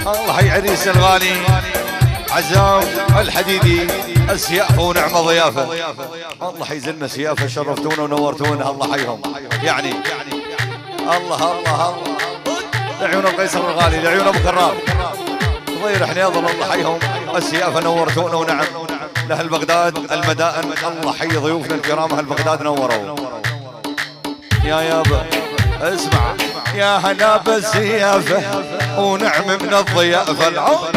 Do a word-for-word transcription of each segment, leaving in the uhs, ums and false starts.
الله حي عريس الغالي عزام الحديدي السيافة ونعمة ضيافة. الله حي زلمة سيافة شرفتونا ونورتونا الله حيهم يعني. الله الله الله لعيون القيصر الغالي لعيون ابو كرام ضير حنيظل الله حيهم السيافة نورتونا ونعم لأهل بغداد المدائن. الله حي ضيوفنا الكرام أهل بغداد نوروا يا يابا اسمع يا هلا بالسيافة ونعم من الضيافة العون.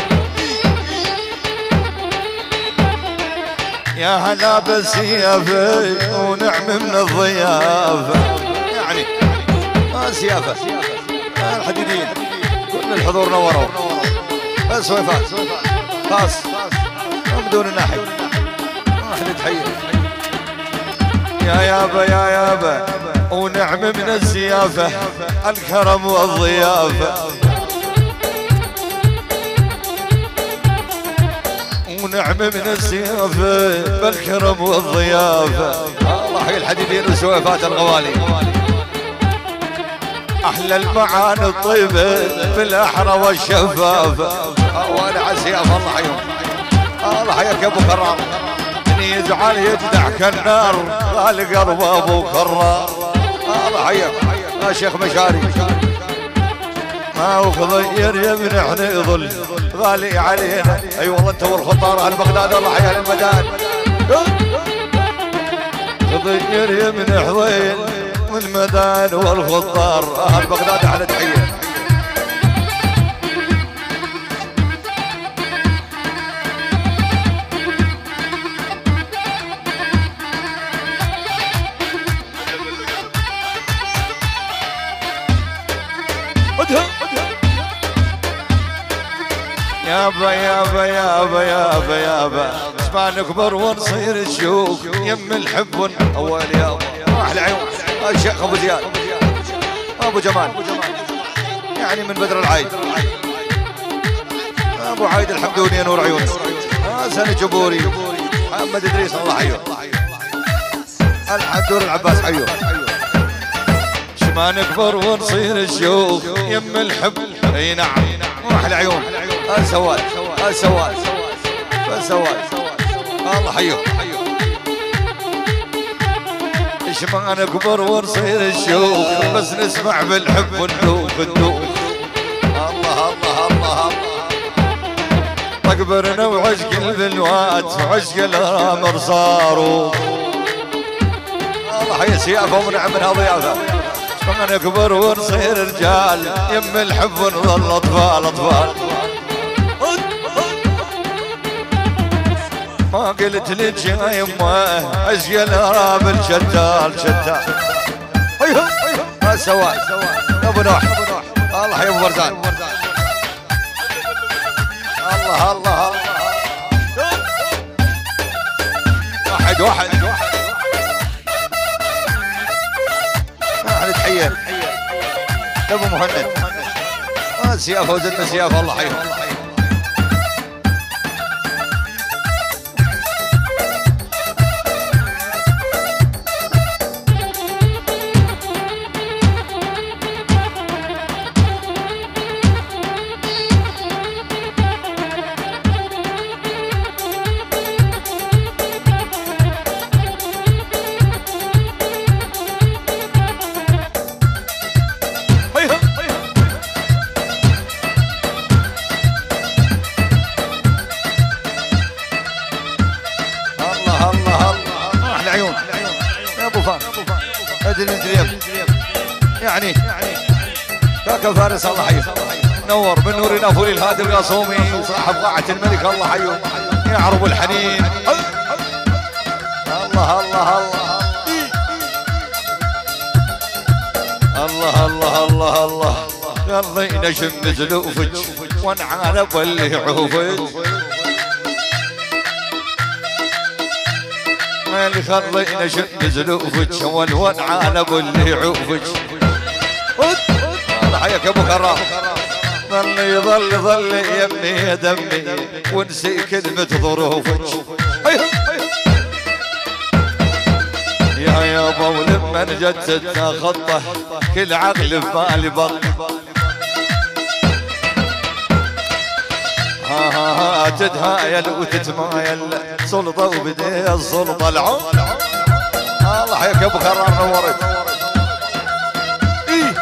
يا هلا بالسيافة ونعم من الضيافة يعني ما سيافة الحديدين كل الحضور نوروا بس وفاء خاص بدون الناحية احنا تحية يا يابا يا يابا ونعم من السيافة الكرم والضيافة. ونعم من السيافة بالكرم والضيافة. الله حي الحديدين وسويفات الغوالي أحلى المعاني الطيبة بالأحرى والشفافة. وانا على السيافة الله حيهم الله حياك يا ابو كرام ان يزعل يجدع كالنار غالي قلب ابو كرام. الله حياك يا شيخ مشاري ما وخضير يا ابن احنا يظل غالي علينا. اي أيوة والله انت والخطار اهل بغداد الله حي اهل المدان. خضير يا ابن حضير من مدان والخطار اهل بغداد على تحيه. يابا يابا يابا يابا يابا اسمع نكبر ونصير شيوخ يم الحب اول يابا احلى عيون الشيخ ابو زياد ابو جمال يعني من بدر العايد ابو عايد الحمدوني نور عيون حسن جبوري محمد ادريس الله حيه الحمدور العباس حيه. شما نكبر ونصير شيوخ يم الحب اي نعم احلى عيون السواد السواد السواد الله حيه. ايش ما نكبر ونصير الشوق بس نسمع بالحب وندوق ندوق. الله الله الله اكبرنا وعشق البنوات وعشق الامر صاروا. الله حي سيافه ونعم منها ضيافه. ايش ما نكبر ونصير رجال يم الحب ونظل اطفال اطفال. ما قلت لك يا يمه عشق الاراب الشتال شتال. ايوه ايوه سواد ابو نوح الله يا ابو برزان. الله الله واحد واحد واحد تحيه ابو مهند سيافه وزدنا سيافه الله حيهم. يعني كاكا فارس الله حيه نور من نور نافوري الهادي القاصومي صاحب قاعة الملك الله حيه يعرب الحنين. الله الله الله الله الله الله يلا نشم زلوفك ونعانب اللي عوفك. اللي خلينا شم زلوفك ونعانب اللي عوفك. الله حياك يا ابو كرام ظل يظل ظل يمني يا دمي ونسي كلمة ظروفك. يا يابا ولما نجددنا خطه كل عقل في بالي بط. تتهايل وتتمايل سلطة وبدي السلطة العم. الله حياك يا ابو كرار نورت. إيه.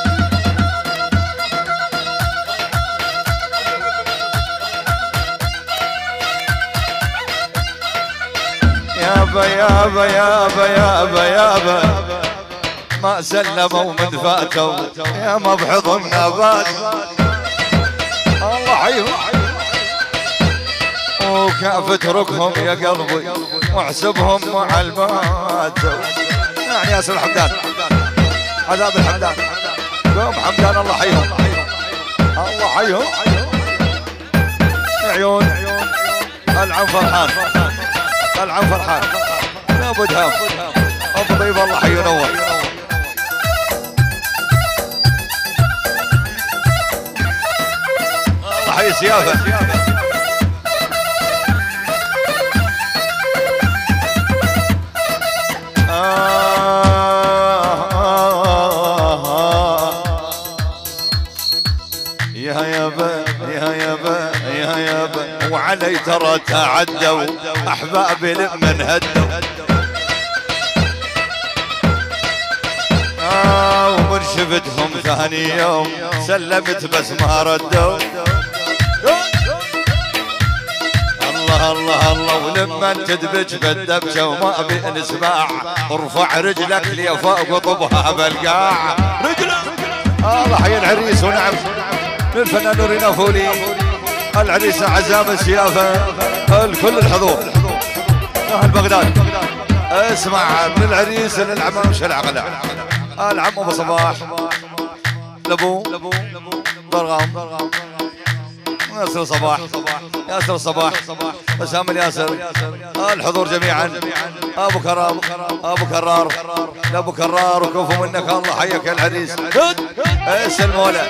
يابا يابا يابا يابا يابا ما سلموا من فاتوا يا ما بحضن نبات. الله حيهم وكيف اتركهم يا قلبي واحسبهم مع المات. يعني ياسر الحمدان عذاب الحمدان قوم حمدان الله حيهم الله حيهم. عيون العم فرحان العم فرحان يا ابو دهام ابو طيب الله حي ونور. الله حي سيافه. يا يابا يا يابا يا يابا وعلي ترى تعدوا احبابي لمن هدوا. آه ومن شفتهم ثاني يوم سلمت بس ما ردوا. الله الله الله ولما تدبج بالدبشه وما ابي نسمع ارفع رجلك لي فوق وطبها بالقاع. رجلك الله حي العريس ونعم للفنان نوري نافولي العريس عزام السيافه الكل الحضور اهل بغداد. اسمع من العريس للعمام شلع غلا العم ابو صباح لابو برغام ياسر صباح ياسر صباح بسام الياسر الحضور جميعا. ابو كرام ابو كرار لابو كرار وكفو منك الله حيك يا العريس. ايش المولى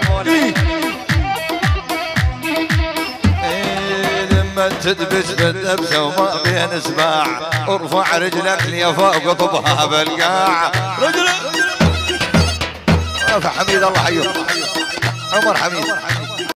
لما تدبش بالدبشه وما بين سباع ارفع رجلك لي فوق وطبها بالقاع. رجلك حميد الله حيه عمر حميد